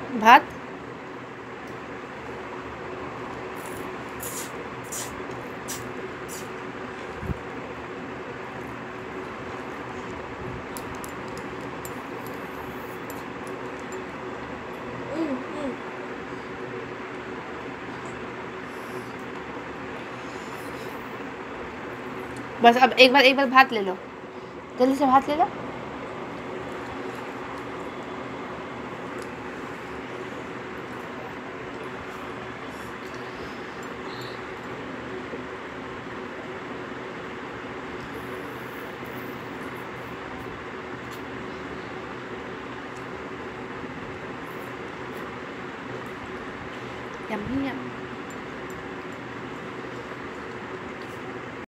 भात। बस अब एक बार भात ले लो, जल्दी से भात ले लो। Yummy yummy.